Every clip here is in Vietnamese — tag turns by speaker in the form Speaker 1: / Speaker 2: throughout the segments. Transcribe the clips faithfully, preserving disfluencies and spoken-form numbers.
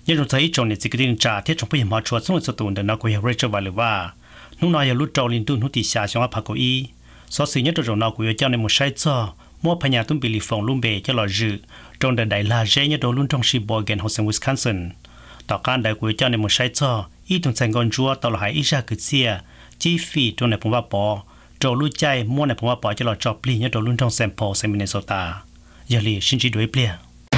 Speaker 1: ยังรู้ใจจงในจิกดินจ่าที่จงพยายามชวนส่งสตูนเดินนักวิเรชวาหรือว่านุ่งนายลุจอลินตุนหุติชาชงอภักอีสอสิ่งนี้ตัวจงนักวิเจ้าในมุใช้จ่อมัวพญาตุ้มบิลิฟงลุ่มเบจะหล่อจืดจงเดินได้ลาเจเนี่ยโดนลุ่นจงชีบอร์เกนฮอสเซนวิสคอนซินต่อการได้วิเจ้าในมุใช้จ่ออีตุนเซงกอนจัวตลอดหายอีชาคือเสียจีฟีจงในผมว่าปอโจลุ่ใจมัวในผมว่าปอจะหล่อจอบลีเนี่ยโดนลุ่นจงเซมโพเซมิเนโซตาอย่าลีชินจีด้วยเปลี่ย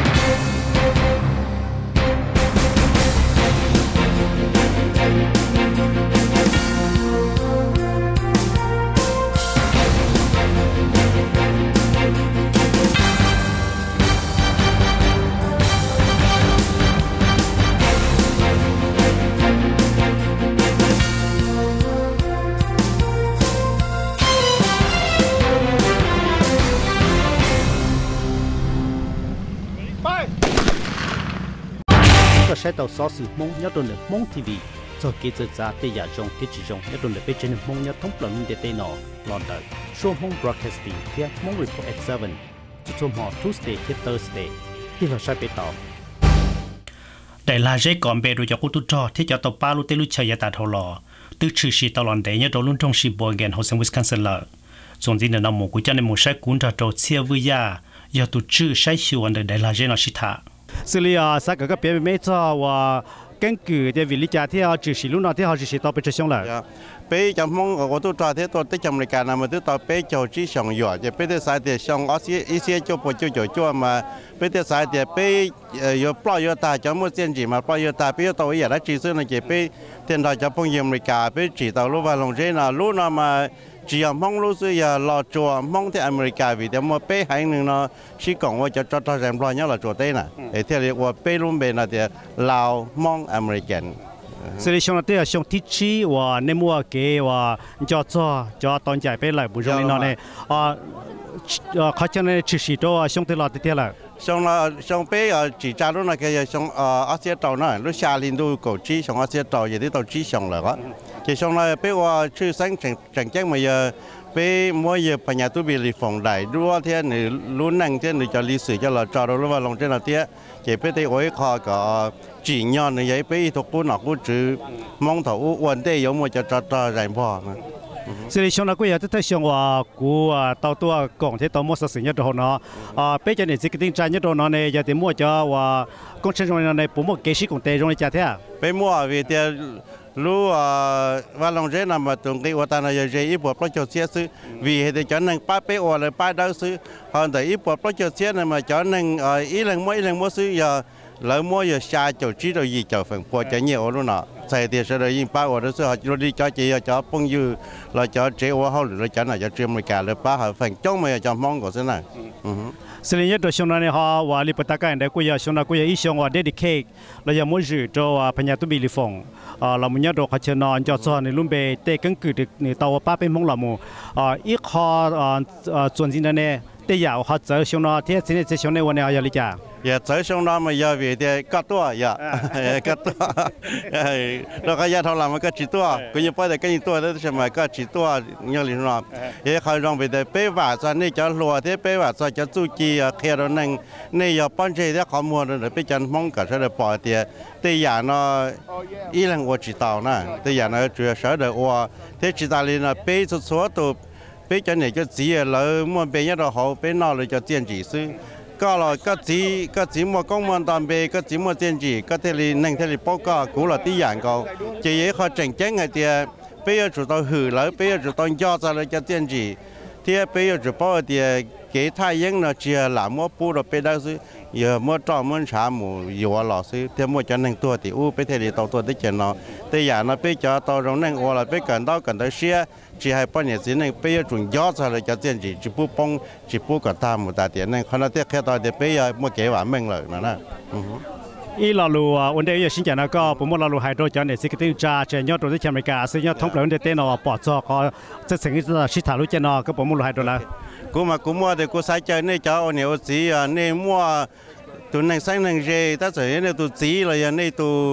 Speaker 1: ใช้ตัวซอสมงยัดโดนมงทีวีจะเกิดจากเตียจงที่จีจงยัดโดนเป็นเจนมงยัดทั้งปลนุ่มเดเตนอลอนดอนช่วงมงบล็อดแคสติ้งที่มงรีพอร์ตเอ็กซ์เซเว่นจุดชมหอทูสเตย์ที่เตอร์สเตย์ที่เราใช้ไปต่อแต่ลาเจก่อนเบรูจากอุตุจอที่จะต่อป้าลุเตลุชัยตาทอลอตื้อชื่อชีตลอนเดย์ยัดโดนลุ่นจงชีบอร์เกนฮอสเซนวิสคอนซินเลอร์ส่วนที่ในนามกุจันในมุใช้กุนจะโจเซียวิยาอย่าตุชื่อใช้ชิวันเดย์ลาเจนอชิตา
Speaker 2: 是哩啊，三个个别没做我根据的为了家庭啊，只是路那天好只是到被吃香了。
Speaker 3: 被จำมอง我都抓的ตัวที่จำรายการนะมันตัวต่อไปเจ้าจีสองหยอดจะไปที่สายเดียช่องอาเซียอาเซียจบปจบจบมาไปที่สายเดียไปอยู่ปล่อยอยู่ตาจำมั่วเส้นจีมาปล่อยอยู่ตาไปอยู่ตัวอย่างละจีซึ่งนะจะไปเทียนเราจะพงยมรายการไปจีตัวรู้ว่าลงเจน่ะรู้นะมาจีมองรู้สึกอย่ารอจัวมองที่อเมริกาวิแต่มาไปหายหนึ่งเนาะชี้กล่องว่าจะจอดทางแรมรอยเนี่ยเราจัวได้น่ะไอ้ที่เรียกว่าไปรุ่มเบนน่ะเดียลาวมองอเมริกัน
Speaker 2: 所以像那点像天气哇，那么给哇，叫做叫当家ไป来不容易那呢啊啊，好像呢吃西多啊，像对老的点了。
Speaker 3: 像那像ไป啊，只加入那个像啊อาเซีย岛呢，如夏令都搞基，像อาเซีย岛也得到基上了个。其像那ไปว่าชื่อสังจังจังแจ้งมาเยอะไปมัวเยอะปัญญาตุบิลิฟงได้รู้ว่าเทียนรู้นั่งเทียนจะลิสือจะเราจอดรู้ว่าลงเทียนเราเทียเก็บไปได้โอ้ยคอก็จีนย้อนเนี่ยไปทุกคนหนักกูจื้อมองถวันได้ยมว่าจะจอดแรงพอนะ
Speaker 2: 所以像那个也都像话古啊，到多讲ที่ตัวมั่วสิ่งนี้ตัวเนาะอ่าเป็นจังเนี่ยสิ่งที่ใจนี้ตัวเนาะเนี่ยจะที่มั่วจะว่า工程上เนี่ยผมมั่วเกษตร工地上เนี่ยจะเท่า
Speaker 3: ไปมั่ววิธีรู้อ่าว่าลงเจนมาตรงที่ว่าตอนนั้นจะอีปวดเพราะจะเสียซื้อวิเหตุจะนั่งป้าไปอวดเลยป้าดาวซื้อพอแต่อีปวดเพราะจะเสียเนี่ยมาจะนั่งอ่าอีหลังมั่วอีหลังมั่วซื้ออย่าแล้วมั่วอย่าชาจะชี้เรายี่จะฝังปวดจะเหนียวรู้เนาะใส่เดี๋ยวเรายิงป้าว่าเราซื้อเราดีจ้าเจียจ้าปงยูเราจ้าเจ้าว่าเขาหรือเราจ้าไหนจะเตรียมรายการเลยป้าหาฝังจ้องมาจะมองก่อนสินะ
Speaker 2: 所以呢，就像那呢哈，ว่าลิปตะกันได้กุย像那กุยอี像ว่าเดดิเคกเราจะมุ่งจู่ตัวว่าพญาตุบิลิฟงอ่าเรามุ่งตัวเขาเชิญนอนจอดซ้อนในลุ่มเบเตกังกือในตัวป้าเป็นมงเรามู่อ่าอีข้ออ่าอ่าส่วนจริงเนี่ยแต่อยากเขาเจอ像那ที่ที่นี่จะ像ในวันนี้要理解
Speaker 3: อย่าเจอ像那么要为的กัดตัวอย่ากัดตัวแล้วก็อย่าทำลายมันก็จีตัวก็ยังไปแต่ก็ยังตัวได้ใช่ไหมก็จีตัวอย่างนี้นะเฮ้ยเขาลองไปแต่เป้ว่าซะนี่จะรัวที่เป้ว่าซะจะสู้จีเคลียร์นั่งนี่อย่าป้อนเจที่ข้อมูลเลยไปจันมองกับเสด็จปล่อยเดียแต่อย่างน่ะอีหลังว่าจีตาวนะแต่อย่างน่ะ主要是的ว่าที่จีตาลีน่ะเป้สุดสวดตัวเป้จันเนี่ยจะจีแล้วมันเป็นยังไงเขาเป็นนอเลยจะเจียนจีซื้อก็เราก็จีก็จีมัวกงมันตอนเบก็จีมัวเจนจีก็เทลีนั่งเทลีปก็กูเราตีอย่างเขาเจี๋ยเขาเจ๋งเจ๋งไอเดียเปียจุดตัวหือแล้วเปียจุดตัวยอดจะเลยจะเจนจีเทียเปียจุดป้อเดียเกท่ายังเนาะเจี๋ยหลามัวปูเราไปได้ซื้อเยอะมัวจอมัวชาหมูอยู่ว่าหล่อซื้อเทียมัวจะนั่งตัวตีอู้ไปเทลีตัวตัวได้เจนเนาะแต่อย่างนั้นไปจะตัวเรานั่งว่าเราไปกันดาวกันได้เสียchỉ hay bao nhiêu tiền này bây giờ chuẩn gió ra là cho tiền gì chỉ bút bông chỉ bút cả tam một đại tiền này khi nào tiếc khi đó thì bây giờ mua kế bản mình rồi nè
Speaker 2: อีหลอลูอ่ะวันเดียวสิ่งอย่างนั้นก็ผมว่าหลอลูไฮโดรเจนเนี่ยสิ่งที่จะเจนยอดตัวที่อเมริกาสิ่งยอดท้องเปล่าเนี่ยเต้นเอาปอดจอก็จะสิ่งที่จะชิดถ่ายรูปเจนก็ผมว่าหลอไฮโดรแล้ว
Speaker 3: กูมากูมัวแต่กูใส่ใจเนี่ยจะเอาเนี่ยสีอ่ะเนี่ยมัวตัวหนึ่งใส่หนึ่งเจถ้าใส่เนี่ยตัวสีเลยเนี่ยตัว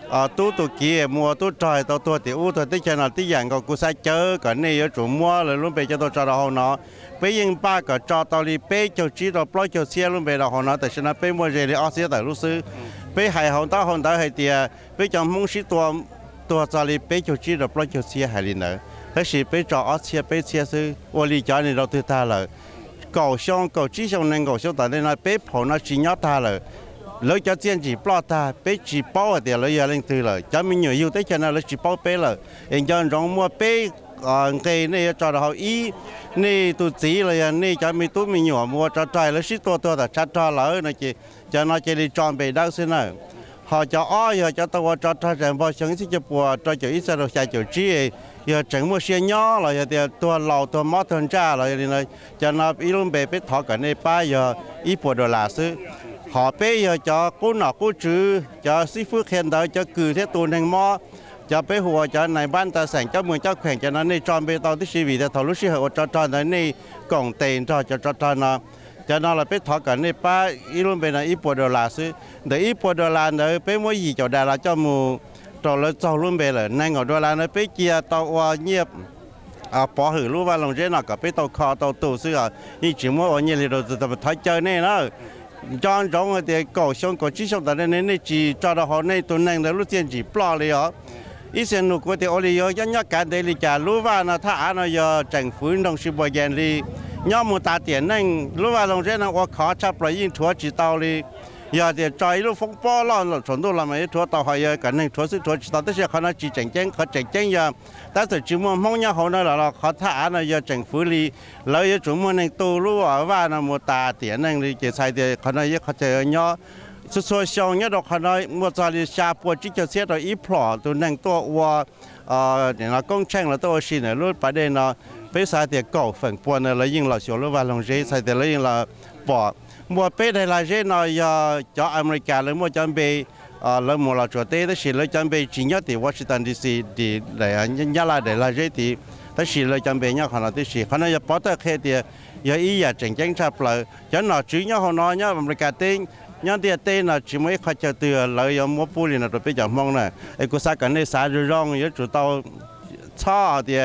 Speaker 3: à tu tu kia mua tu trời tao tu thì u thôi tới chân nào tới dạng còn cú sai chơi cái này ở chỗ mua rồi luôn bây giờ tao cho đó nó bây giờ ba cái cho tao đi bây cho chỉ tao ploi cho xe luôn bây giờ họ nó tại sao nó bây mua gì để ở xe tại lúc xưa bây hai họ tao họ tao hay tiề bây giờ muốn xí tua tua cho đi bây cho chỉ tao ploi cho xe hay đi nữa thế thì bây giờ ở xe bây xe xưa ô lý cho nên đâu thứ ta là cầu xong cầu chỉ xong nên cầu xong tại đây là bây họ nó chỉ nhớ ta là lỡ cho tiền chỉ bao ta bé chỉ bao ở đây lỡ giờ lên từ rồi cho mình nhiều yêu tới cho nên lỡ chỉ bao bé rồi anh cho rong mua bé cái này cho họ ý này tụi chỉ là này cho mình tụi mình nhỏ mua cho trai lỡ xí to to là chặt cho lỡ này chị cho nó chỉ đi chọn bé đâu xin nào họ cho ó giờ cho tao cho trai rằng bao sáng xí cho bùa cho chữ ít rồi chạy chữ chi giờ chẳng mua xe nhỏ rồi giờ tua lầu tua mót thân cha rồi này cho nó ý luôn bé bé thọ cái này ba giờ ít bùa đồ là xứ họ bây giờ cho cô nọ cô chữ cho sĩ phước khen đợi cho cử thế tuần hành mò cho bé hùa cho này ban ta sản cho mười cho khỏe cho nó này tròn bê tao tí vì thế thầu lúc xí họ cho tròn đấy này cổng tiền cho cho cho tròn nó cho nó là bé thọ cả này ba ít luôn bên này ít bộ đô la xứ để ít bộ đô la nữa bé mỗi gì cho đà là cho mù cho nó cho luôn bên là nay ngồi đô la nó bé kia tao qua nhiếp à bỏ hử luôn vào lòng trên nó cả bé tao kho tao tủ xứ à như chỉ mỗi ở nhà thì rồi tao thấy chơi này nó cho trong thì cầu xong cầu chỉ xong tại nên nên chỉ cho đó họ này tuần này lúc tiền chỉ bỏ đi đó ít xem nụ của thì ở đây giờ nhớ cả đây là trả lúa vào nó thả nó giờ政府đồng sự bồi gen đi nhớ một tạ tiền này lúa vào đồng trên nó có khó chấp lại những thua chỉ tao đi giờ thì trời lúc phong bó lo là chuẩn độ làm mấy thua tao hay cái này thua sự thua chỉ tao tới giờ họ nó chỉ tranh tranh họ tranh tranh giờ ta sẽ chỉ muốn mong nhớ họ nó là họ thả nó giờ政府đi lấy giờ chúng muốn này tu lúa ở vào nó một tạ tiền này đi chỉ xài thì họ nói họ sẽ nhớ số số xong nhớ được họ nói một giờ đi xa bộ chỉ cho xe rồi ít plọ tụi năng to qua ờ để nó công tranh là tôi xin là lúc bắt đây nó bây giờ thì cầu phần buồn là lấy những là số lúc vào lòng dây xài thì lấy những là bỏ mua bé này là dễ nói cho America lấy mua cho bé lấy mua là chỗ tây đó chỉ lấy cho bé chỉ nhớ thì Washington đê xê thì để nhớ là để là dễ thì đó chỉ lấy cho bé nhớ họ nói thì chỉ họ nói bỏ tới khi thì giờ ý là tranh tranh chấp lại cho nó chỉ nhớ họ nói nhớ America tên nhớ thì tên là chỉ mới khai cho từ lấy mua bù thì là rồi bây giờ mong này ai cũng sao cái này sao rồi rong nhớ chủ tao cho thì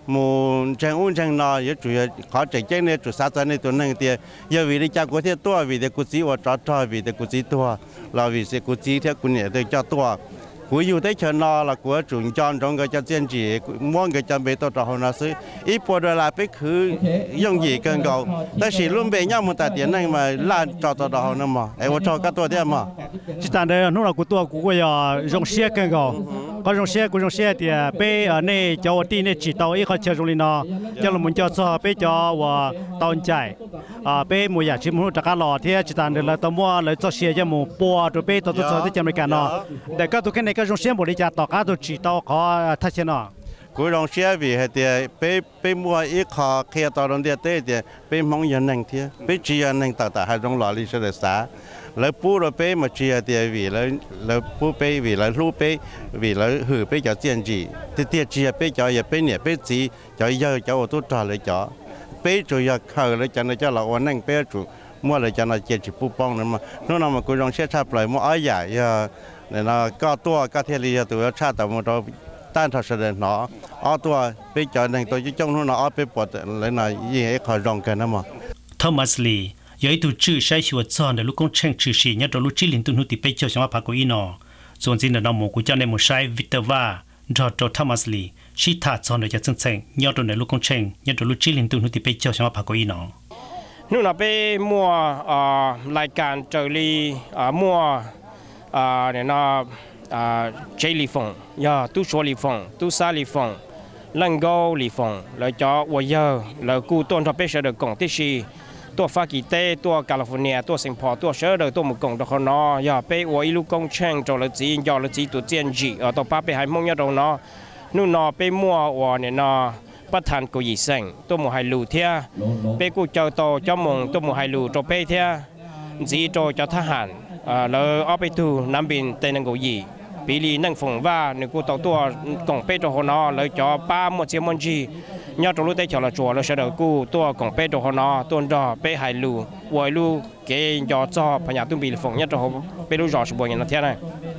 Speaker 3: mù tranh uốn tranh nọ giờ chủ yếu khó tranh tranh này chủ sát này tụi này thì giờ vì đi cha của thế tua vì để của chỉ và cho cho vì để của chỉ tua là vì sẽ của chỉ theo của nhẹ để cho tua của yêu tới chân nọ là của chủ chọn trong cái cho tiền chỉ muốn cái chân bê tôi cho họ nó xứ ít bộ đồ là biết khứ dùng gì cần cầu但是luôn bê nhau một tài tiền này mà là cho cho họ nó mà em cho các tua thế mà
Speaker 2: chỉ tàn đây nó là của tua của cái dùng xe cần cầu có dùng xe của dùng xe thì bê ở này cho đi này chỉ tàu ít họ chơi dùng nó cho là muốn cho cho bê cho và tàu chạy à bê mua nhà chỉ muốn trả cá lò thì chỉ tàn đây là tàu mua lấy cho xe cho mua bò rồi bê tàu tàu cho tới chân cái nó để các tụ cái này cái dùng xe một đi trả tàu cá tụ chỉ tàu khó thay xe nó
Speaker 3: cuối đồng xe vì hệ thì bê bê mua ít khó khi tàu đồng địa tê thì bê mong nhận năng thì bê chỉ nhận năng tàu tàu hai trong lò đi sẽ được xả lấy bù rồi bê mà chỉ thì vì lấy lấy bù bê vì lấy lúa bê vì lấy hử bê cho tiền gì thì tiền chỉ bê cho giờ bê nhẹ bê chỉ cho giờ cho tôi trả lại cho bê chủ giờ khởi lại cho nó cho là ổn năng bê chủ mua lại cho nó tiền chỉ bù bông nữa mà nó nào mà cuối đồng xe chạp lại mua áo dài giờ để nó có tua có thể là tụi nó chặt tàu một đó tan thật sự nó ở tua bê cho nên tôi chỉ trong nó ở bê bọt lại là gì ấy khỏi rong cái nó mà
Speaker 1: Thomas Lee giới tu chữ sai chùa chọn để lúc công tranh chữ sĩ nhất rồi lúc chỉ liên tu nút thì bây giờ chúng ta phải có ý nó dồn dinh là nó một của cha này một sai Victor Va rồi cho Thomas Lee chỉ thà chọn để cho chân thành nhất rồi để lúc công tranh nhất rồi lúc chỉ liên tu nút thì bây giờ chúng ta phải có ý nó
Speaker 4: นู่นน่ะไปมัวรายการเจอรีมัวเนี่ยนะเจลีฟงยาตู้ชัวลีฟงตู้ซาลีฟงลังโกลีฟงแล้วจ่อวัยเยอะแล้วกูต้นทอปเปเชอร์เดอร์กงที่ชีตัวฟากิเต้ตัวแคลิฟอร์เนียตัวสิงคโปร์ตัวเชอร์เดอร์ตัวมุกงตัวคนนอยาไปวัยลูกกงเชงจอละจียอละจีตัวเจียนจีตัวป้าไปหายมงยาตรงนอนู่นนอไปมัววอเนี่ยนอประธานกุยเซงตัวหมู่ไฮลูเทียเปกูเจ้าโตเจ้ามงตัวหมู่ไฮลูโจเปเทียจีโจเจ้าทหารแล้วเอาไปดูน้ำบินเตนังกุยปีลีนั่งฝงว่าหนึ่งกูตัวตัวกงเปตัวหนอแล้วจ่อป้าหมดเสียมันจียอดตัวรู้ได้เฉลจัวแล้วเสด็จกูตัวกงเปตัวหนอตัวดอเปไฮลูวอยลูเกยยอจ่อพญาตุ้มปีฝงยอดตัวเปลูจอชบวยนั่นเทียน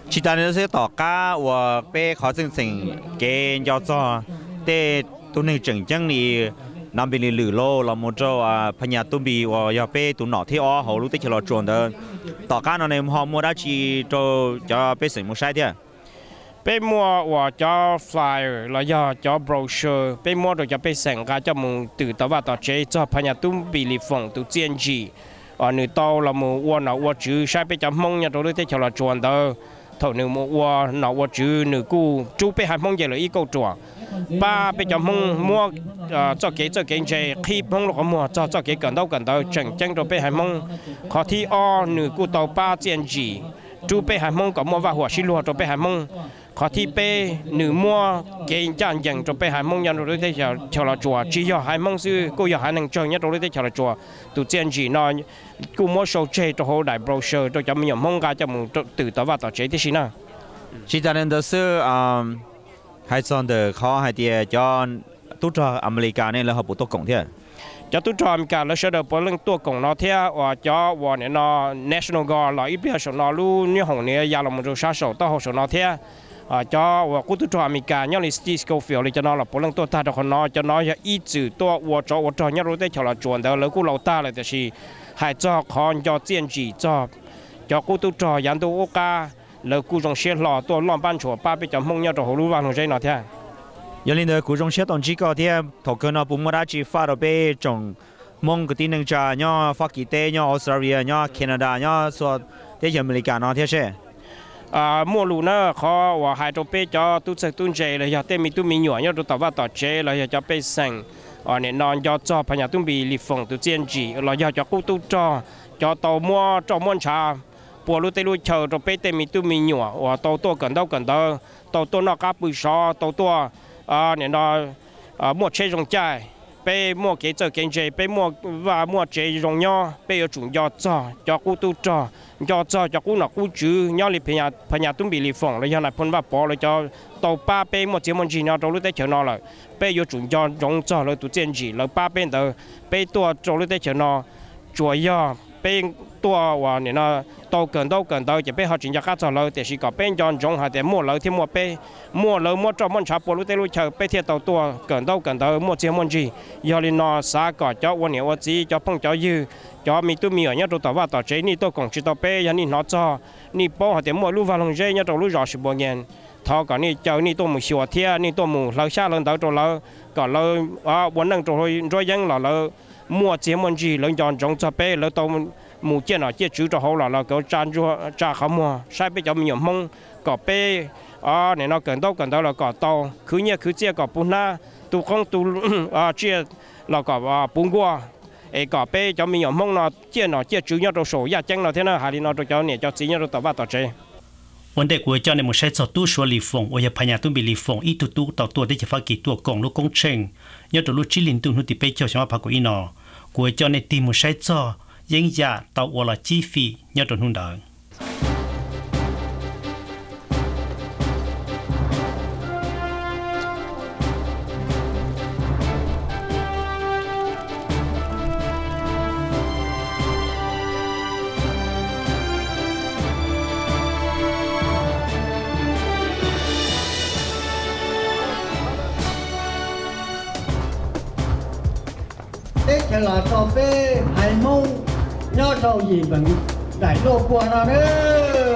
Speaker 5: 其他人是大家我被考证成给要做，แต่ตัวนึงจังจังนี่นำไปหรือโลเราโมโจอ่ะพญาตุ้มบีว่าอย่าไปตัวหนอที่อ๋อเขารู้ที่เราจวนเดินต่อการในมหามัวได้ชีโจจะไปสิ่งมุใช่เดีย
Speaker 4: ไปมัวว่าจะฟลายแล้วอย่าจะโบรชัวร์ไปมัวเราจะไปสั่งการจะมึงตื่นแต่ว่าต่อเจ้าจะพญาตุ้มบีลิฟงตัวเจียนจีอ่ะหนึ่งตัวเรามัวว่าหนอว่าจื้อใช้ไปจะมงเนี่ยเรารู้ที่เราจวนเดินถอหนึ่งมัวว่าหนอว่าจื้อหนึ่งกูจูไปหามงใหญ่เลยอีกตัวป้าไปจะมงมัวเจ้าเก๋เจ้าเก๋ใจขีบมงลูกมัวเจ้าเจ้าเก๋กันเท่ากันเท่าจังจังเราไปหามงขอที่อ้อหนึ่งกูตัวป้าเจียนจีจูไปหามงกับมัวว่าหัวชิลัวเราไปหามงขอที่เป้หนึ่งมัวเก่งจังยังจะไปหามงยันเราได้เฉลาจัวจีอยากหามงซื้อกูอยากหาหนึ่งจังยันเราได้เฉลาจัวตัวเจียนจีนอนกูมัวโชว์เจตัวหัวได้โบรชัวร์ตัวจะมีอย่างมงการจะมึงตื่นแต่ว่าต่อเจที่สินะ
Speaker 5: 其他人都是嗯，还算的เขา还啲จอนตู้จออเมริกาเนี่ยแล้วเขาปุ๊ตัวกงเท่า
Speaker 4: จะตู้จออเมริกาแล้วเชื่อเดี๋ยวพอเรื่องตัวกงเนาะเท่าว่าจะว่าเนี่ยเนาะ national guard เราอีเปียชนเนาะรู้เนี่ยของเนี่ยยาเรามันจะชาร์จต่อหกชนเนาะเท่าอ่าจะว่ากูตู้จออเมริกาเนี่ยลิสตี้สโคฟิลเลยจะเนาะเราพอเรื่องตัวตาตัวคนเนาะจะเนาะจะอีจืดตัวว่าจะว่าจะเนี่ยรู้ได้เฉลาจวนเดี๋ยวแล้วกูเราตาเลยแต่ชีให้จะคอนจะเจียนจีจะจะกูตู้จอยันตัวโอกาแล้วกูจงเชื่อหล่อตัวล้อมบ้านชัวป้าไปจำมงเนี่ยจะหูรู้ว่าหนูใจหน่อยเท่า
Speaker 5: ยันลินเดอร์กูจงเชื่อตอนจีก็เท่าถกเนาะปุ่มราชีฟ้าเราไปจงมงกตีนึงจ้าเนี่ยฟากิเตเนี่ยออสเตรเลียเนี่ยแคนาดาเนี่ยส่วนเที่ยวอเมริกาเนาะเท่าใช่
Speaker 4: อ่ามัวลูเนอร์เขาว่าให้ตัวไปจะตุ้งตุ้งเจเลยอยากเต้มีตุ้มีหน่วยเนี่ยตัวแต่ว่าต่อเจเลยอยากจะไปสั่งอ่าเนี่ยนอนยอดจอพญาตุ้มบีลิฟงตัวเจียนจีเราอยากจะกู้ตุ้งจอจอตัวมัวจอม้วนชาปัวรู้แต่รู้เชิดตัวไปเต็มมีตู้มีหนัวว่าตัวตัวกันเท่ากันเท่าตัวตัวนอกกับปุยซอตัวตัวอ่าเนี่ยนออ่ามั่วเชยงใจไปมั่วเกจเกจไปมั่วว่ามั่วเจยงย่อไปเอาจุ่มยอจ่อจอกู้ตู้จ่อยอจ่อจอกู้หนักกู้จื้อย่อลิพญาพญาตุ้มบีลิฟงเลยยันไหนพ้นว่าปอเลยจอตัวป้าไปมั่วเจมันจีนอตัวรู้แต่เชิดนอเลยไปเอาจุ่มยอยงจ่อเลยตัวเจนจีเลยป้าเป็นเตอไปตัวตัวรู้แต่เชิดนอจัวย่อเป็นตัวว่าเนี่ยนะโตเกินโตเกินโตจะไปหาจินยาข้าจอเลยแต่สิก็เป็นย้อนจงหาแต่มั่วเลยที่มั่วไปมั่วเลยมั่วจอมั่วชาปลุเตลุเชไปเที่ยวตัวเกินโตเกินโตมั่วเจียมั่วจียอลินอสาก็เจ้าวันเนี่ยว่าจีเจ้าพงเจ้ายือเจ้ามีตัวมีอย่างตัวแต่ว่าต่อใจนี่ตัวของจิตตัวไปยันนี่นอจอนี่ป้อหาแต่มั่วรู้ว่าลงใจเนี่ยตัวรู้รอสิบวันเงินทอก่อนนี่เจ้านี่ตัวมือชัวเทียนี่ตัวมือเราชาเลินเตาตัวเราก่อนเราอ่าวันนั้นตัวร้อยยังเราเรามั่วเจียมั่วจีเลินย้อนจงจะไปแล้วตัวหมู่เจ้าหน่อยเจ้าจูจะเขาหล่อเราก็จานจัวจ่าเขามัวใช้ไปจะมีอย่างมงก็ไปอ่าเนี่ยเราเกินโตเกินโตเราก็โตคือเนี่ยคือเจ้าก็ปุ่นหน้าตัวของตัวอ่าเจ้าเราก็อ่าปุ่นกัวเอก็ไปจะมีอย่างมงเนาะเจ้าหน่อยเจ้าจูเนี่ยตัวโสยาจังเราเท่านั้นหาดีเนาะตัวเจ้าเนี่ยเจ้าจีเนี่ยตัวต่อว่าต่อใจ
Speaker 1: วันเด็กวัวเจ้าในหมู่ใช้จอตู้ชัวลีฟงโอยพญาตุ้มบิลีฟงอีตุตุต่อตัวได้จะฟักกี่ตัวกงลูกกงเชงเนี่ยตัวลูกชิลินตุนหุติไปเจ้าชาวพักกุอีนอกัวเจ้าในตีหมู่ใช้จอยังยาต่อวลาจีฟียอดหุ่นดาว
Speaker 6: cái là cà phê hải mông nhớ đầu gì bằng đại lô qua nó nữa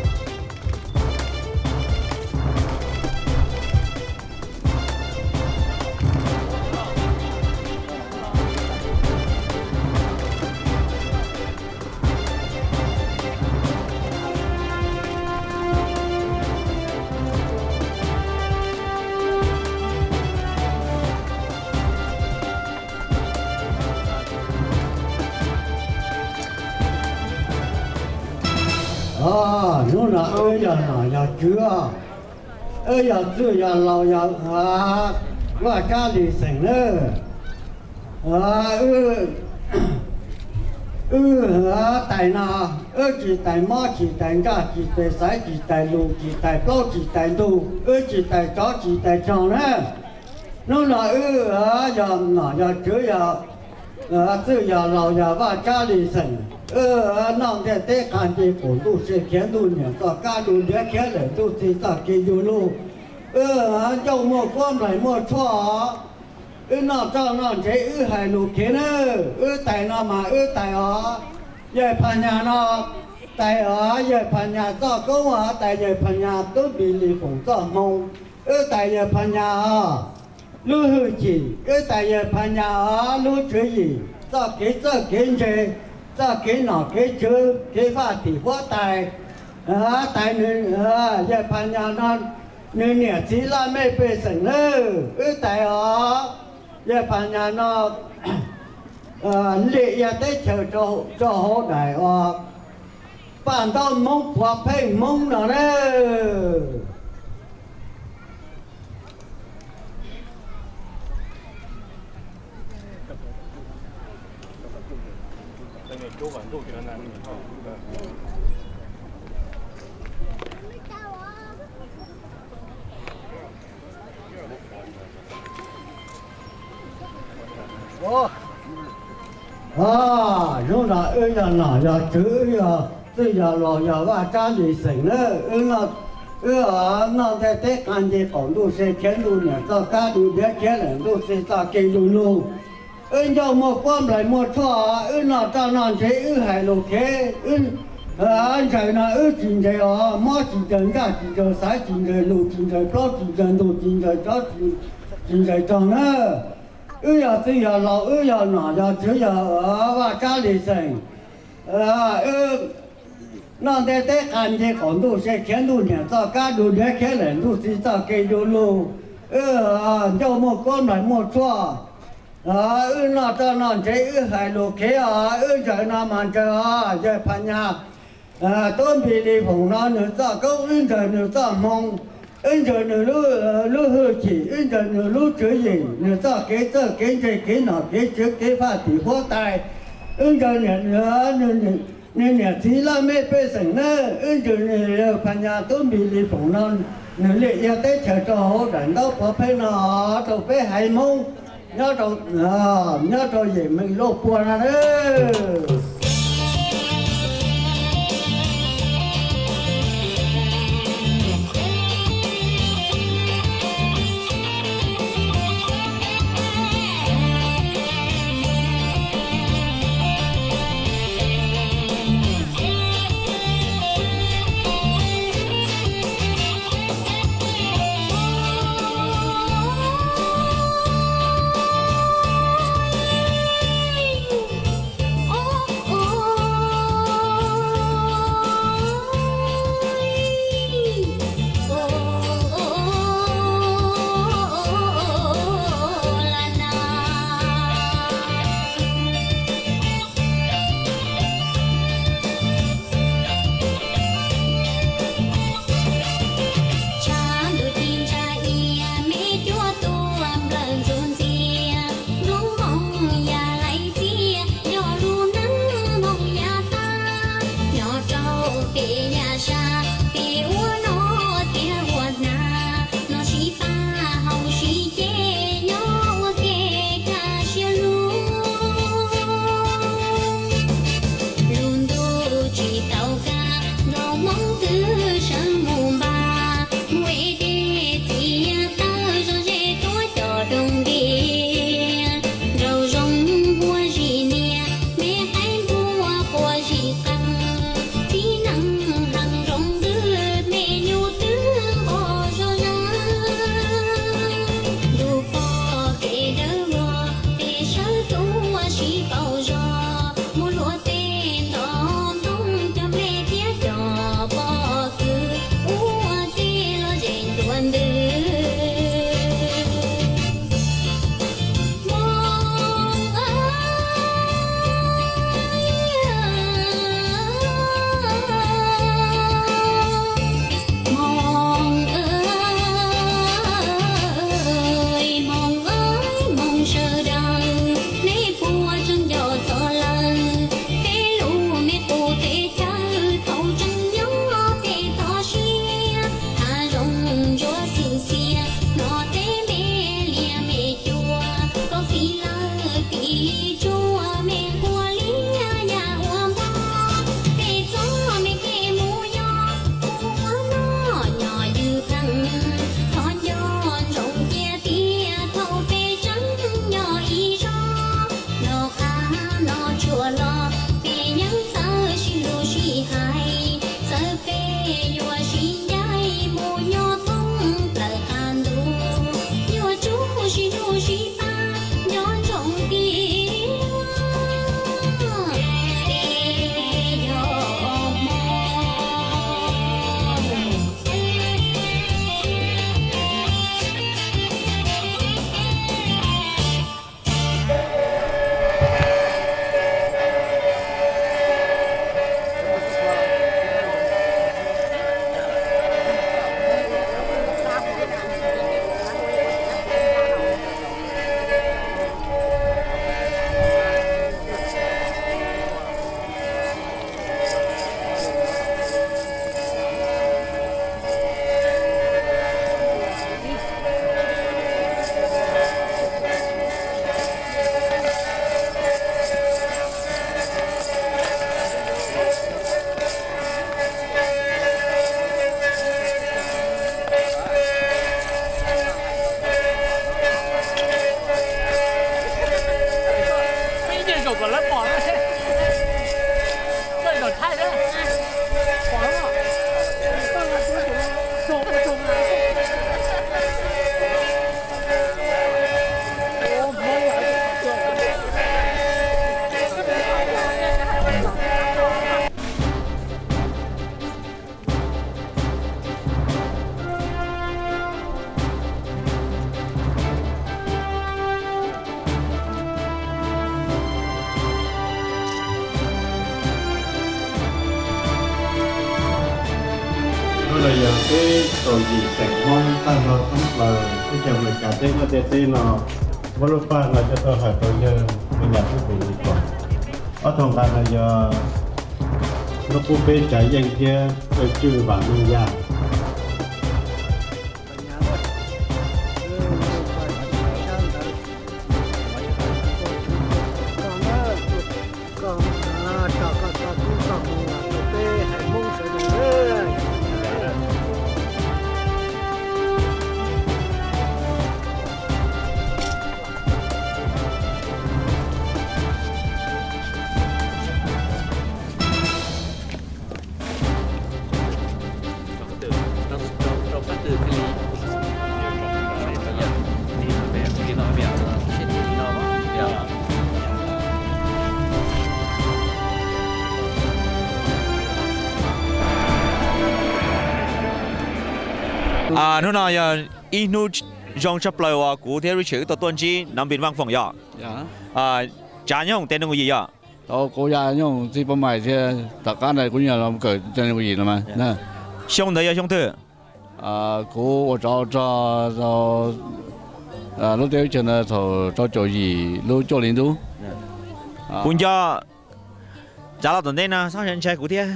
Speaker 6: à nó là ơi giờ nào giờ chưa ơi giờ chưa giờ lâu giờ à và cá lì sành nữa à ừ ừ à tại nào ơi chỉ tại mò chỉ tại cá chỉ tại sải chỉ tại lù chỉ tại bao chỉ tại đu ơi chỉ tại chó chỉ tại tròn nữa nó là ừ à giờ nào giờ chưa giờ à chưa giờ lâu giờ và cá lì sành ờ nòng để tê can gì cũng đủ sẽ khiến đủ nhiều cho cá đủ để khiến lại đủ thì ta kia đủ luôn ờ châu mua con lại mua chó ư nó cho nó chế ư hai lũ kia nữa ư tại nó mà ư tại ở giờ phần nhà nó tại ở giờ phần nhà cho công ở tại giờ phần nhà tôi bị lì phụng cho mông ư tại giờ phần nhà ở lũ hư chỉ ư tại giờ phần nhà ở lũ chữ gì cho cái cho cái gì cho cái nọ cái chữ cái pha thì quá tài à tại nên à giờ phần nhà nó nên nhà chỉ là mấy bề sừng nữa ư tại ở giờ phần nhà nó lệ ya tới chờ cho cho họ đại ở bản tao mong phá phê mong nó đấy à lúc nào ơi giờ nào giờ chữ giờ bây giờ lo giờ và cha đi sinh nữa ơi nó ơi nó để tết ăn gì còn đủ sẽ khiến đủ nhỉ cho cá đủ để khiến là đủ sẽ cho cây đủ luôn ơi giờ một quan lại một chó ơi nó cho nó thế ơi hay lục thế ơi anh chạy nó ơi chính thế à mà chính chân cả chính chân sai chính chân lục chính chân pro chính chân đủ chính chân cho chính chân cho nữa ư giờ bây giờ lão ư giờ nọ giờ chứ giờ ở và cha đi sinh à ư nó để để ăn gì còn đủ sẽ khiến đủ nhỉ cho cá đủ để khiến lên đủ thì cho cây đủ luôn ư cho một con lại một chó à ư nó cho nó chế ư hai lô kia à ư giờ nó mà chờ à giờ phải nhà à tôi bị đi phòng nó nữa cho câu ư giờ nữa cho mong ư giờ nữa lú lú hư chỉ ư giờ nữa lú chữ gì nữa cho cái cho cái gì cái nọ cái chữ cái pha thì khó tài ư giờ nữa nữa nữa nên nhà chỉ là mấy bề sừng nữa ư giờ nữa phải nhà tôi bị đi phòng nó nữa lệ ya tới chờ cho họ đánh đâu có phải nó đâu phải hay mong nhớ đâu nhớ đâu gì mình lô buồn à đấy
Speaker 7: Oh là giờ cái tổ gì cảnh mong ta nó không là cái chồng mình cả tên nó tên tên nó vẫn lúc ba là cho tôi hỏi tôi giờ mình nhập cái gì còn ở thằng ta là giờ nó cũng bên trái dành kia tôi chưa bản minh ra
Speaker 5: à nó nói giờ inu trong chấp lời và cụ thể chữ tôi tuân chi nằm bên văn phòng ya à trả nhung tên là gì ya
Speaker 8: tôi cố gia nhung chỉ bao mày thì tất cả này cũng như là cái tên là gì là mà nè
Speaker 5: 兄弟呀兄弟
Speaker 8: à cố我找找找à lúc đấy cho nên thầu cho chỗ gì lúc cho lính đâu
Speaker 5: bây giờ trả lại tuần đây nè sao hiện trai cụ thể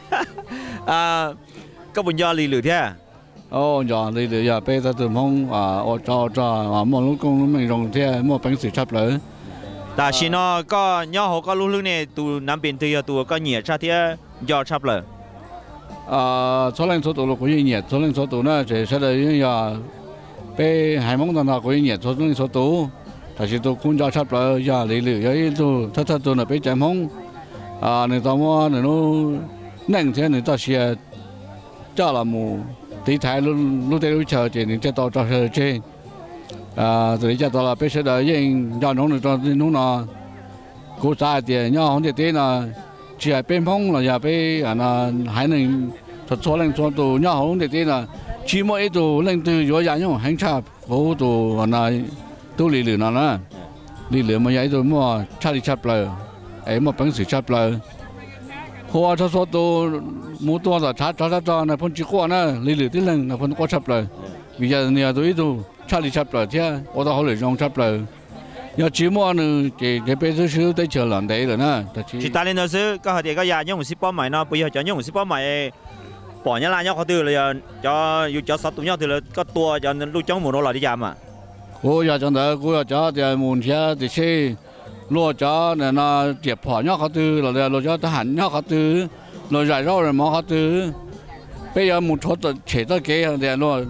Speaker 5: à các bây giờ lì lử thế
Speaker 8: ô giờ lì lử giờ bây giờ từ mong à ở cho cho à một lúc cũng mình dùng thế một bánh sủi chắp lỡ
Speaker 5: ta xin nó có nhau họ có lúc lúc này tụ nằm bên tây tụ có nhẹ cha thế giờ chắp lỡ
Speaker 8: à số lượng số tụ là có gì nhẹ số lượng số tụ nó chỉ sẽ là như giờ bây hai mong tao có gì nhẹ số lượng số tụ ta chỉ tụ cũng cho chắp lỡ giờ lì lử giờ tụ thắt thắt tụ là bây chém mong à người ta mua người nó nâng thế người ta sẽ cho là mù tí thái lúc lúc đấy lúc chờ thì người ta tao cho chờ trên à rồi cho tao là bây giờ là những do nó được cho nó nó cố sai thì nhau không thể thế là chỉ là bên phong là giờ bây à là hai lần thật số lần số tù nhau không thể thế là chỉ mỗi tù lần từ rồi giờ nhau hành chạp cố tù là tu lì lử nó nè lì lử mà vậy rồi mua cha đi chạp lời ấy mà bắn sự chạp lời hoa cho số tù mua toa là chả chả chả này phân chỉ qua nè lì lử tí lần là phân có chạp lời bây giờ nhiều tôi tù cha đi chạp lời chứ ở đó họ lấy trong chạp lời giờ chỉ mua nữa cái cái bây giờซื้อได้เจอหลังđấy rồi nè
Speaker 5: chỉ ta lên đóซื้อก็เขาเดี๋ยวก็ยาnhungสิบป้อมใหม่เนาะbây giờ cho nhungสิบป้อมใหม่bỏ nhá la nháเขาtừ là choอยู่cho sáu tụi nhau từ là có tua cho lúc chống mùa nó là đi giảm à
Speaker 8: cô giờ trong đó cô giờ cho thì muốn xe thì xe lúa cho này nó chẹp bỏ nháเขาtừ là lúa cho ta hẳn nháเขาtừ lúa rải rau rồi màเขาtừ bây giờ một số tờ chế tờ kế thì lúa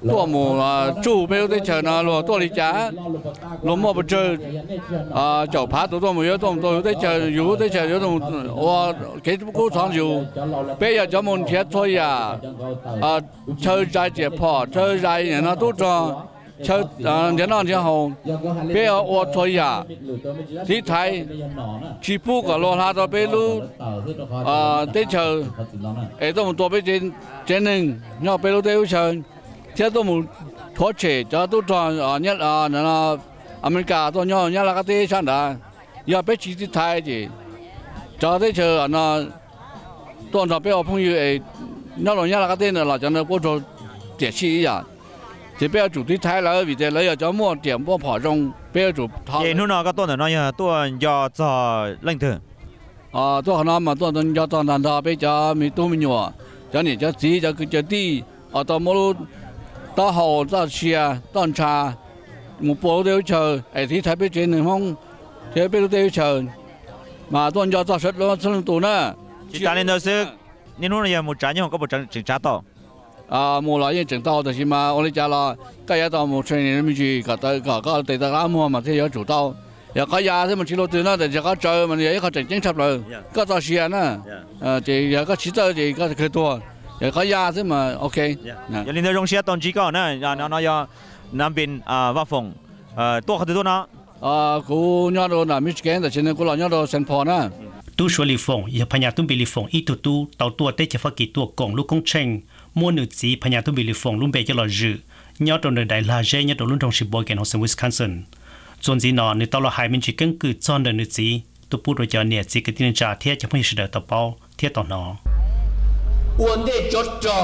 Speaker 8: tua mù là chủ bêu tới chờ nó lo tua đi trả lo mua bữa chơi à chậu phá tụi tôi mới tôi tôi tới chờ dù tới chờ dù tôi cái cố sáng dù bây giờ cho môn thiệt thôi à à chơi dài chỉ phò chơi dài này nó tốt cho chơi nhớ nó nhớ hồng bây giờ ô thôi à thì thấy chỉ phụ cả lo ha đó bây lu à tới chờ ấy tôi một tôi bây trên trên nền nhau bây lu tới chờ thế tôi muốn thoát chế cho tôi chọn ở nhất là là America tôi nhớ nhất là cái thế sản đó giờ bây chỉ Thái gì cho tới chờ nó tôi cho bây giờ phong yêu ấy nhớ là nhất là cái thế này là cho nó có cho giải trí à thì bây giờ chủ tịch Thái là vì thế lấy ở cho mua điểm mua phỏ trong bây giờ chủ
Speaker 5: vậy nó nó cái tôi nói là tôi do cho lãnh thổ
Speaker 8: à tôi hỏi nó mà tôi do cho đàn đó bây giờ mình tôi mình nhỏ cho nên cho gì cho cái cho đi ở tàu mô tàu hồ tàu xe tàu trà một bộ đều chờ ấy thì thấy bên trên này không thế bên đều chờ mà tôi cho tàu sắt nó sân tù nữa
Speaker 5: chỉ ta nên đâu sức nên nó là một trái nhưng có một trái chừng trái tàu
Speaker 8: à một loại những chừng tàu thì mà ông ấy trả là cái giá tàu một chuyến này mình chỉ cả tới cả cả tới tới mua mà thế giờ chủ tàu giờ cái giá thì mình chỉ đầu tư nó để cho cái chờ mình vậy có chừng chính xác rồi có tàu xe nữa à thì giờ có chỉ tàu thì có cái tour giờ cái giá thì mà ok
Speaker 5: giờ nên trong xe tàu chỉ có nữa nó nó giờ nam bên à văn phòng àตัวเขาตัวนะ
Speaker 8: อ่ากูยอดโดนน่ะมิชแกนแต่ฉันกูหล่อยอดโดนเซนพอนะ
Speaker 2: ตู้ชัวลีฟงอย่าพญาตุ้มบิลีฟงอีตัวตู้เต่าตัวเตจะฟักกี่ตัวกงลูกกงเชงมัวหนึ่งจีพญาตุ้มบิลีฟงลุ่มเบจะหล่อจื้อยอดโดนได้ลาเจยอดโดนลุ่นทองชิบอยแกนของเซนวิสคอนซินจนจีนอในตลอดหายมันจีกังคือจอนเดินหนึ่งจีตัวพูดโดยจะเนี่ยจีกันที่นินจาเทียจะไม่ใช่เดือดต่อเป้าเทียต่อนอ
Speaker 9: อ้วนได้จดจ่อ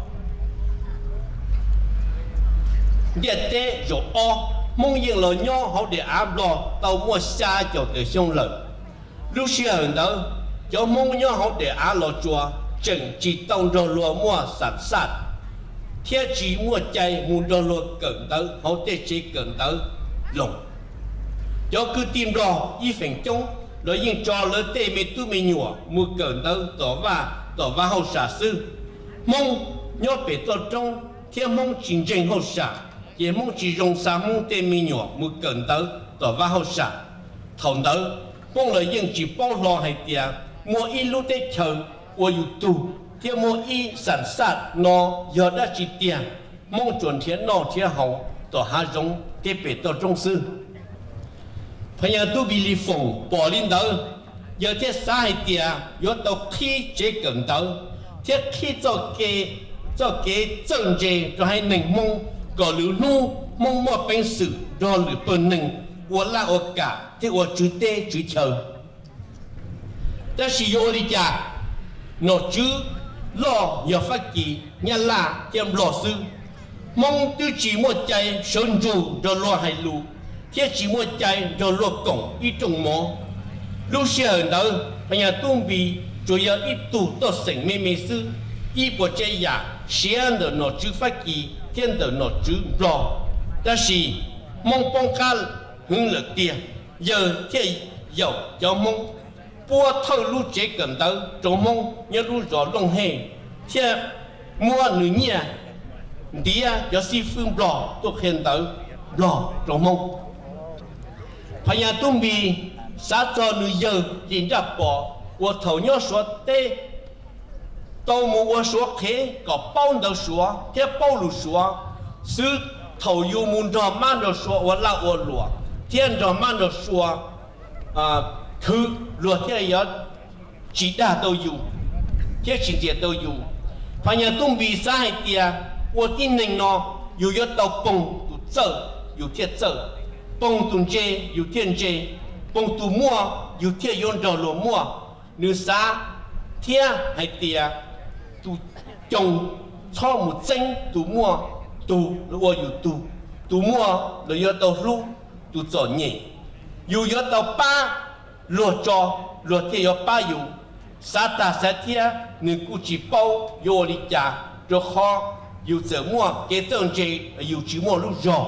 Speaker 9: เด็ดเตะโยอ้อมองยังเลยย่อเขาเดี๋ยวอาบรอเตามัวซาจอดเดี๋ยวช่วงเลยลูกเสียเด้อจะมองย่อเขาเดี๋ยวอาบรอจัวจึงจีต้องรอรัวมัวสัตว์สัตว์เทียจีมัวใจมุนรอรัวเกินเด้อเขาเตะจีเกินเด้อลงจะคือทีมรอยี่ฝิ่งจงแล้วยิ่งจอเลยเตะไม่ตู้ไม่หนัวมัวเกินเด้อต่อว่าต่อว่าเขาสาซื้อมองย่อเป็ดตัวจงเทียมองจริงจริงเขาสา也梦只用三梦的美女，没跟到到往后上，同到梦了应只包罗海点，莫一路的桥我有度，天莫一闪闪喏有那几点，梦转天喏天好，到下中给别到中师，朋友都比你疯，保领导有些啥海点，有到起这跟到，天起做给做给政治就还能梦。ก็หรือนู่มองมัวเป็นสื่อรอหรือเป็นหนึ่งวัวละโอกาสที่วัวจุดเตจุดเชอแต่สิโยริจาโนจื้อล่อยาฟักกียาลาเตรียมรอซื้อมองตื้อจีมัวใจชนจูรอรอให้ลูเที่ยจีมัวใจรอรอกงอีจงหมอลูเสียเดอพญาตุ้มบีจุยอีตู่ต่อสิ่งไม่มีซื้ออีปวดใจอยากเสียเดอโนจื้อฟักกี天的那主罗，但是梦帮卡很乐点，有天有有梦，波透露这个到做梦要露着龙黑，天摸女伢，底下有些分罗都看到罗做梦，朋友都比啥做女友人家包，我头要说的。到我我说开个包的说，这包路说，是头有门着慢着说，我拉我落，天着慢着说，啊，去落天要几大都有，这情节都有。朋友东比啥一点，我今年呢又要到蹦都走，有天走，蹦都接有天接，蹦都摸有天用着落摸，你啥天还点。tu trồng cho một danh tu mua tu lúa yêu tu tu mua lúa yêu tàu lu tu cho nhỉ yêu yêu tàu ba lúa cho lúa thì yêu ba yêu sa ta sa thia nên cụ chỉ bao yêu đi trả rồi khó yêu giờ mua cái tương gì yêu chỉ mua lúa giò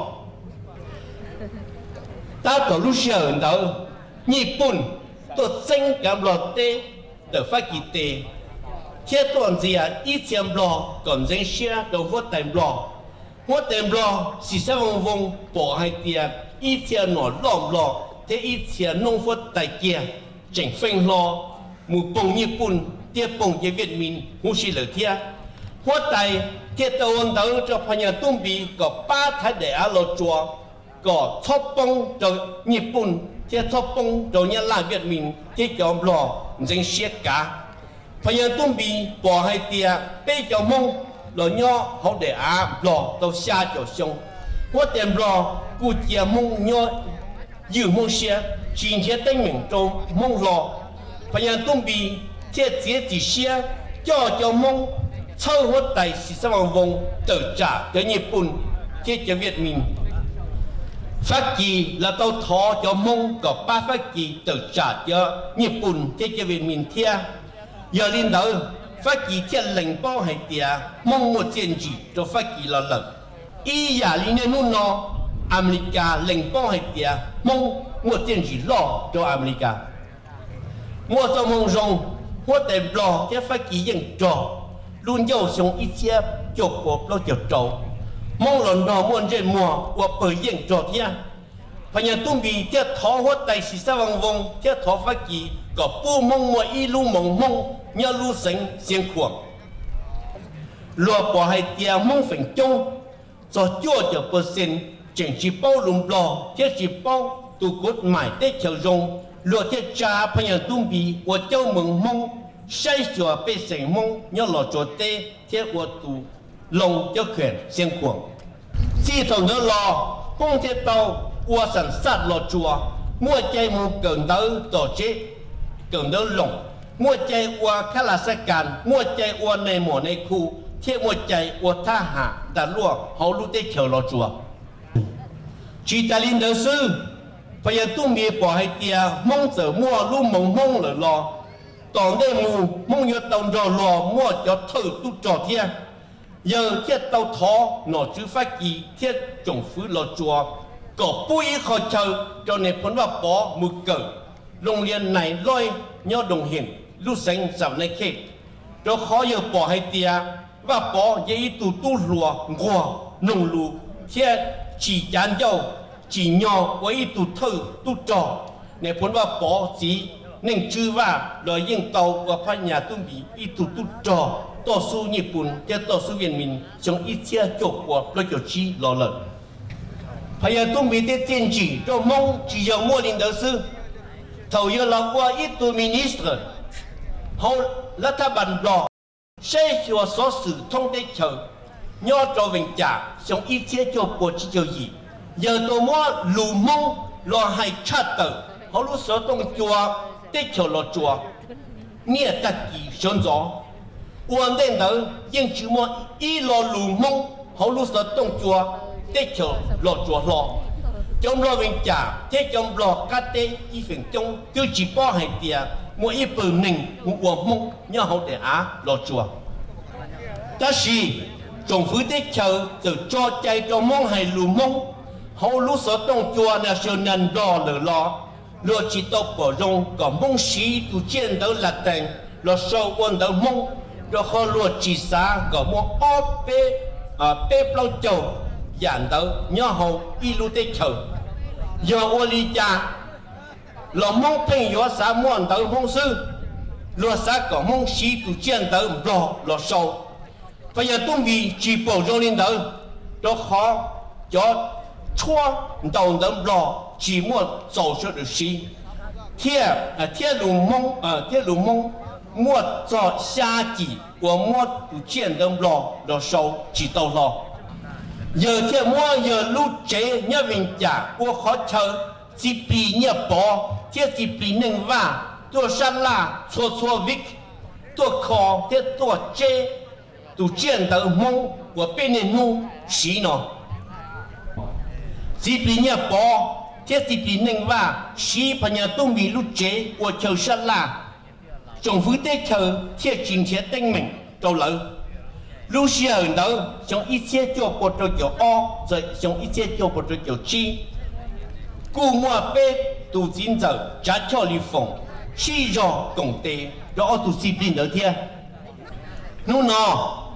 Speaker 9: ta có lúa sờ đâu Nhật Bản tôi danh cảm lúa tê để phát kỳ tê thiết toàn gì à ít xem lò còn danh xe đầu vót tài lò 我点咯是啥风风bỏ hai tia ít tia nọ lom lo thế ít tia nông phốt đại kia chỉnh phanh lo mù bông nhật bún tia bông về Việt Minh hú xí lỡ tia hoa đại tia tàu ôn tàu cho phá nhà tung bì có ba thái để á lo chùa có thóp bông cho nhật bún tia thóp bông cho nhà la Việt Minh tia cho lo dân siết cả phá nhà tung bì bỏ hai tia bê cho mông lo nhỏ hậu để á lo tàu xa cho sông hoa tiền lo cụ chia mông nhỏ giữ mông xe chính chế đánh mình trong mông lo phải nhận tung bì thiết chế chỉ xe cho cho mông sâu hoa đại sĩ sa bằng vùng tự trả cho Nhật Bản thiết cho Việt Minh phát kỳ là tàu thọ cho mông có ba phát kỳ tự trả cho Nhật Bản thiết cho Việt Minh thiết giờ lên đầu phát kỳ thiết lệnh bao hay tiền mong một chiến chỉ cho phát kỳ là lợn ý giả lý nên nôn nó America lệnh bao hay tiền mong một chiến chỉ lo cho America một trong mong rong hoặc để lo cho phát kỳ dân trò luôn giàu sống ít chia cho cuộc lo cho trâu mong lần đó muốn trên mùa của bởi dân trò kia phải nhà tung bì thiết thọ hoặc tại sĩ sa vang vong thiết thọ phát kỳ có bu mong mua y lu mong mong nhớ lu sinh xiên khuẩn lúa bỏ hai tia mong phình chung cho chua cho percent chỉnh chỉ bao lùm lò thiết chỉ bao tụ cốt mãi tết chờ rong lúa thiết trà phải nhà tung bì của châu mừng mong say chùa bê sành mong nhớ lò chùa tê thiết của tụ lồng cho khuyển xiên khuẩn si thằng nhớ lò không thiết tàu qua sản sát lò chùa mua chay mua cần đỡ tổ chế cần đỡ lồng mua chay qua khá là sắc càn mua chay qua này mỏ này khu thiết mua chay qua tha hạ đã lúa hậu lúa tết chờ lò chùa chỉ ta linh đỡ sư phải giờ tu mì bỏ hai tia mong giờ mua lu mong mong lỡ lò toàn đây mù mong nhớ tàu rò lò mua cho thử tu trò thiên giờ thiết tàu thọ nọ chữ phát kỳ thiết trồng phứ lò chùa có bụi khó chờ cho nên phấn vào bỏ mực cờ lồng liên này lôi nhớ đồng hiển lúc xanh giảm này khê cho khó giờ bỏ hai tia và bỏ dây tu tu lùa ngùa nồng lù thiết chỉ chán dâu chỉ nhỏ với tu thử tu trò nên phấn vào bỏ chỉ nên chư và lời yên tàu và phát nhà tung bị y tu tu trò tổ su Nhật Bản cho tổ su Việt Minh trong ít chia chỗ của lo chỗ chi lo lợn phải giờ tung bị để tiên chỉ cho mong chỉ giờ mua linh đạo sư thầu giờ là qua ít tu minister hậu là ta bàn đỏ sẽ cho số sự thông tế chờ nhớ cho vinh trả trong ít chia cho bộ chỉ cho gì giờ tôi mua lù mong lo hay chát tử hậu lúc số tông chùa tế chờ lo chùa nghĩa ta kỳ sơn gió uốn đến đó nhưng chỉ mua y lo lù mong hậu lúc số tông chùa tế chờ lo chùa lo trong lo vinh trả thế trong lo cá tế y phiền trong cứ chỉ bỏ hai tia mua y bự nình mua uốn mong nhớ hậu để á lo chùa ta sĩ trong phứ tế chờ từ cho chạy cho mong hay lù mong hậu lúc số tông chùa là sự nền lo lỡ lo lo chỉ tao bỏ rong có mong sĩ tu chiến đấu là thành lo sâu quân đấu mong lo họ lo chỉ xa có mong ốp bê à bê bao châu giản đấu nhớ hậu y lu tê chờ giờ ô li cha lo mong phèn yo sa muôn đấu mong sư lo sa có mong sĩ tu chiến đấu lo lo sâu bây giờ tung vì chỉ bỏ rong lên đấu lo khó cho chua đầu đấm lò chỉ mua走出的西贴啊贴鲁蒙啊贴鲁蒙mua cho xa chỉ của mua tu chuyện đấm lò lò sâu chỉ đầu lò giờ贴mua giờ lúc chế nhớ mình trả của khó chờ chỉ bị nhớ bỏ贴chỉ bị nâng va tua san la xua xua vic tua khó贴tua chế tu chuyện đấm mong của bên này nu xí nó chỉ bị nhớ bỏ thiết chỉ bị nâng va xí phải nhớ tung bị lúc chế của chờ sát la trong phứ tế chờ thiết chính chế tên mình trâu lỡ lúc xí ở đó trong ít chế cho bộ trâu kiểu o rồi trong ít chế cho bộ trâu kiểu chi cú mua bê tu chính giờ trả cho li phòng chi rõ công tế rõ tu xí bị nữa thiệt nô nọ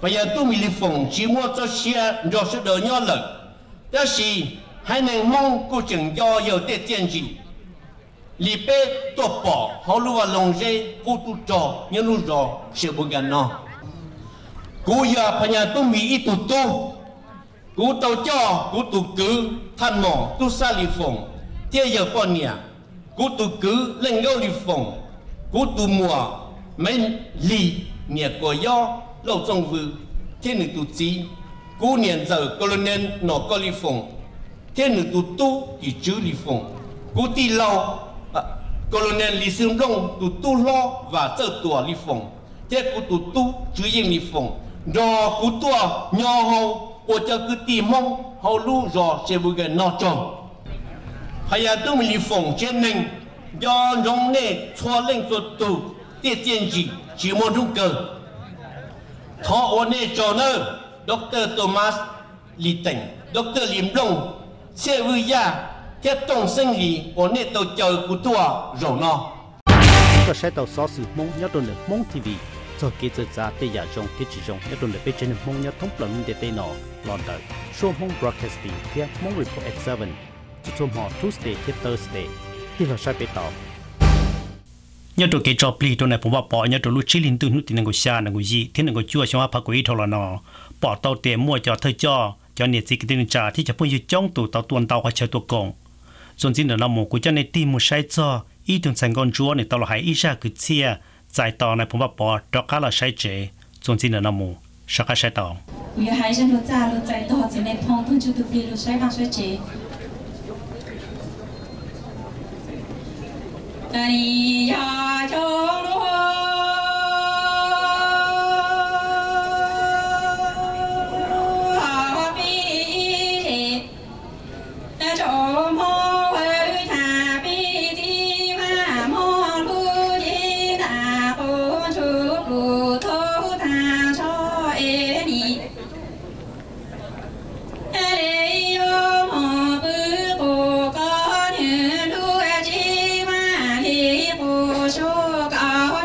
Speaker 9: bây giờ tôi mình phòng chỉ mua cho xe rồi sẽ đỡ nhau lần đó là hai nên mong cô chừng do giờ để tiền gì li bê tổ bỏ họ lưu vào lòng dây cô tu trò nhưng lưu trò sẽ buồn gần nó cô giờ bây giờ tôi mình ít tu tu cô tàu cho cô tu cứ than mỏ tu xa li phòng thế giờ con nhà cô tu cứ lên gấu li phòng cô tu mùa mấy li nhà của do lâu trong vư thế nữ tu chi cô niên giờ colonel nó có li phòng thế nữ tu tu thì chứ li phòng cô ti lâu colonel li xương đông tu tu lo và trợ tuổi li phòng thế cô tu tu chứ riêng li phòng rồi cô tua nhỏ hậu ở cho cứ tìm mong hậu lu rồi sẽ bùi gần nó trồng hay là tôi mình li phòng trên mình do rong nè xóa lên cho tu tiết tiền gì chỉ một lúc cơ thọ ở nè cho nữa doctor Thomas Lý Tỉnh doctor Liêm Long sẽ vui ra thiết tổng sinh lý ở nè tàu chờ của tua rồi nó
Speaker 1: ก็ใช้เตาซอสมงยอดตัวหนึ่งมงทีวีจอเกจจ้าเตียจงที่จีจงยอดตัวหนึ่งเป็นเจนมงยอดทั้งปลมินเดเตนอลอนเดอร์ช่วงมงบล็อดแคสติ้งเทียมงรีพอร์ตเอ็กซ์เซเว่นจุดชมหอทูสเดย์ที่เตอร์สเดย์ที่เราใช้ไปต่อยอดตัวเกจปลีตัวไหนผมว่าปอยอดตัวลูกชิลินตัวนู้นที่นั่งกุชานั่งกุยีที่นั่งกุจั่วช่วงพักกุยทรนอปอเตาเตะมั่วจอเธอจ่อจอเนี่ยสิกิตินจ่าที่จะพูดอยู่จ้องตัวเตาตัวเตาเขาเชื่อตัวกงส่วนจริงเดี๋ยวเราหมู่กุจะในตีมุใช้จ่ออีตัวสังกอนจัวเนี่ยตลอดหายอีชาคือเชียใจต่อในผมว่าปอดอกกาเราใช้เจส่วนจริงเดี๋ยวเราหมู่ชักใช้ต่อ
Speaker 10: 我还是รู้จักรู้ใจต่อจะในพงทุนจุดปีรู้ใช้บ้างใช้เจตานียาจงรู้
Speaker 11: Oh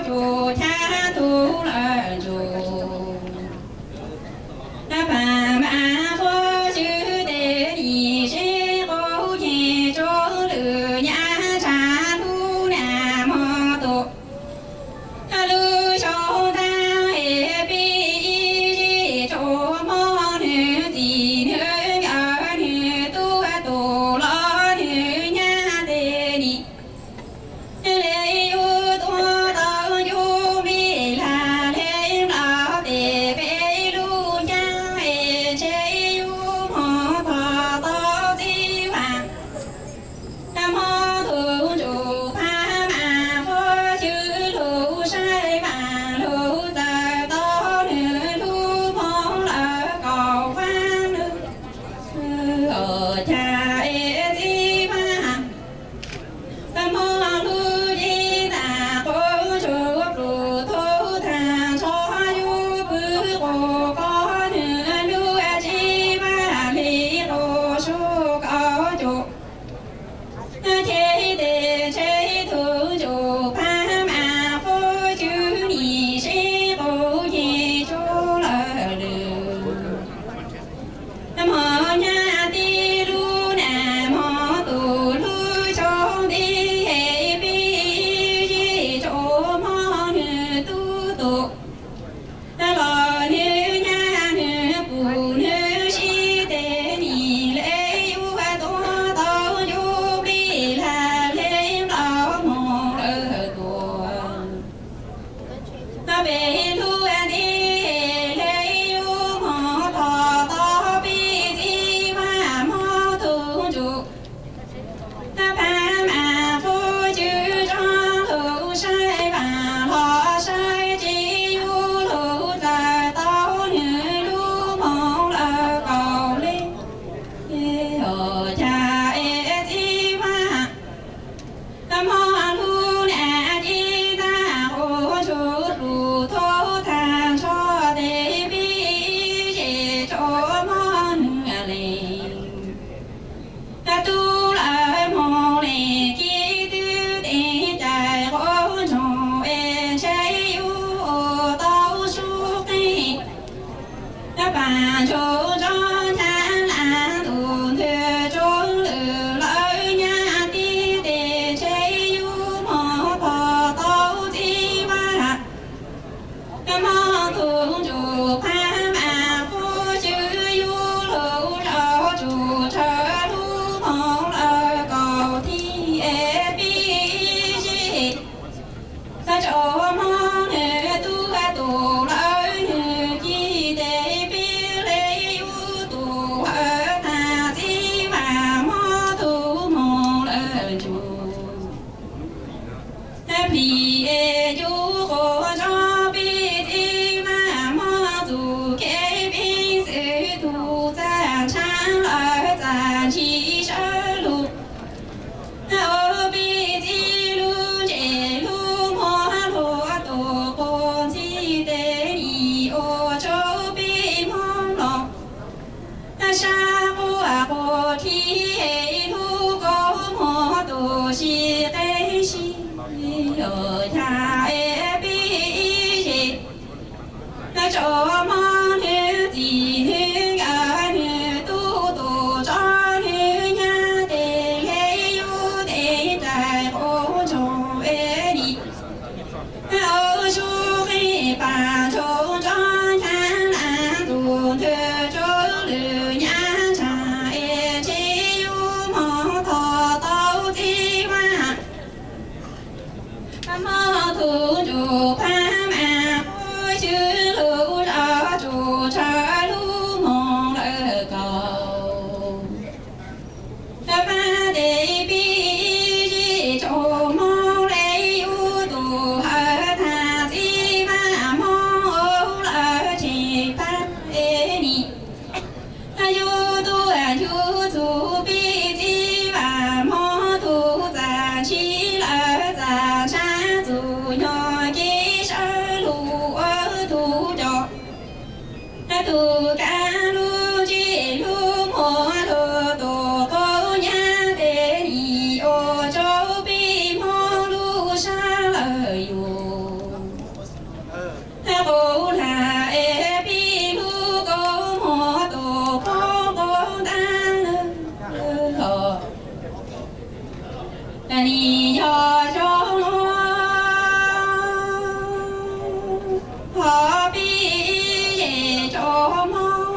Speaker 11: Hãy subscribe cho kênh Ghiền Mì Gõ để không bỏ lỡ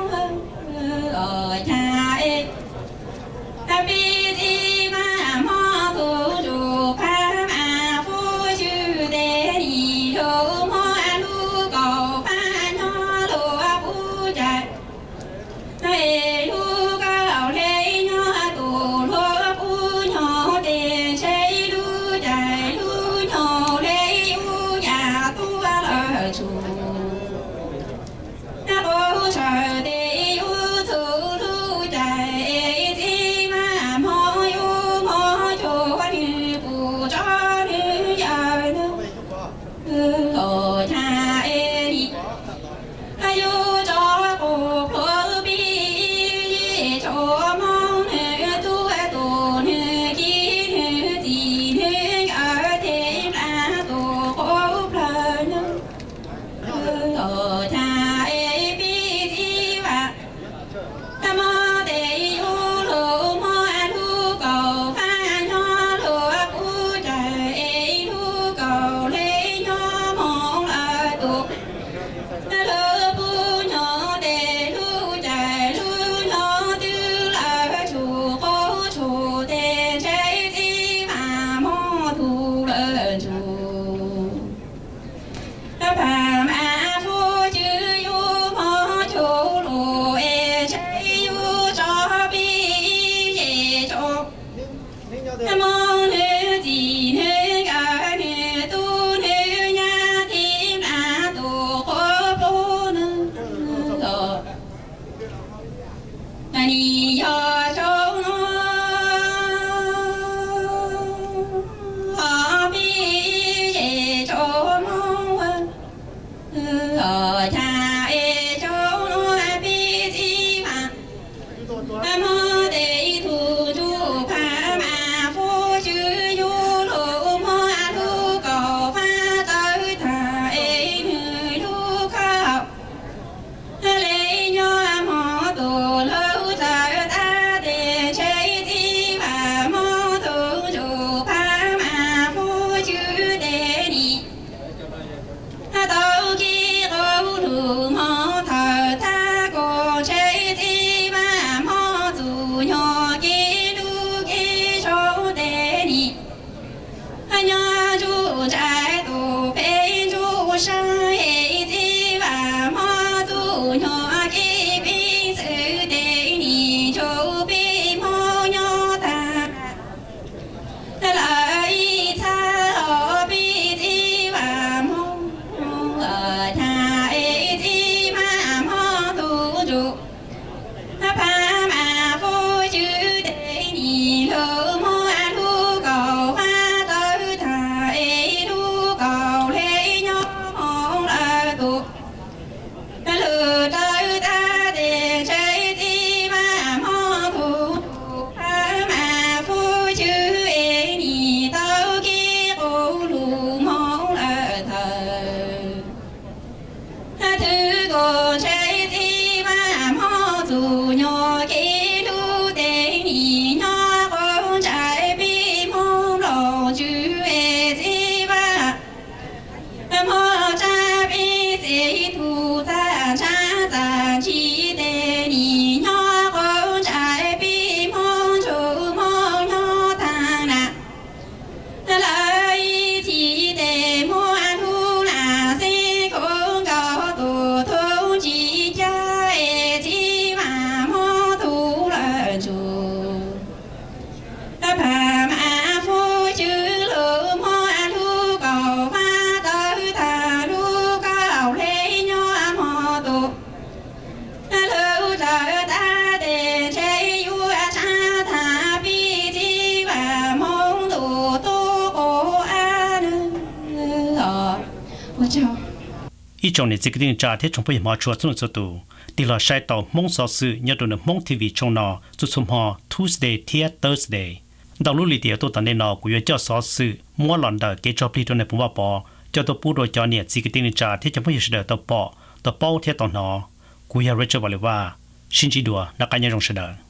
Speaker 1: อีจงเนี่ยจะกินจ่าที่ชงพยมาชัวสุนทรตูตีละใช้ต่อมงสอสื่อยอดตัวมงทีวีชงนอจุดสมหอ Tuesday เทีย Thursday ดาวลุลิเดียตัวตอนนี้นอกูยเจ้าสอสื่อมัวหลอนเดอเกจอปลีตัวในปุ่มว่าปอเจ้าตัวปูโดยจอเนี่ยจะกินจ่าที่จะไม่อยู่เสด็จตัวปอตัวเป้าเทียตอนนอกูอยากรู้จักว่าเลยว่าชินจีดัวนักการยังรงเสด็จ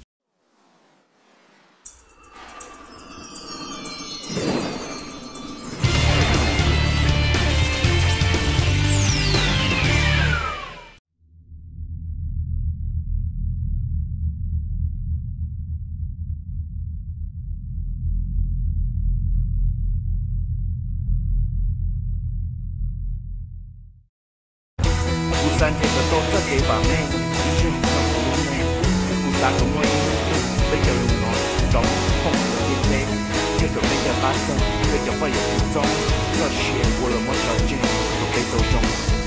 Speaker 11: 山这个多这地方呢，一是上路呢，古山路我被叫路喏，装空的地方，这个被叫巴生，被叫不有之中，这些我了么条件都被都中。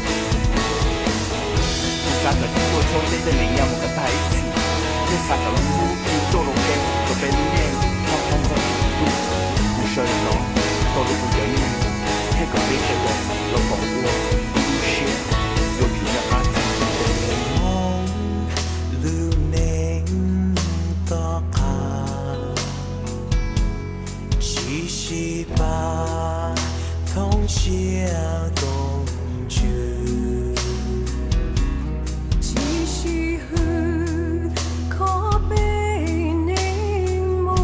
Speaker 11: 古山的多抽这的人要么个台词，这三个路路多路给都被路呢，他看着路，古山喏，多路不愿意，这个被叫的老保护，路线。把通宵冬去，其实可被凝望，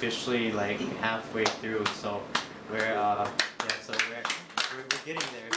Speaker 12: officially like halfway through, so we're uh, yeah, so we're we're, we're getting there.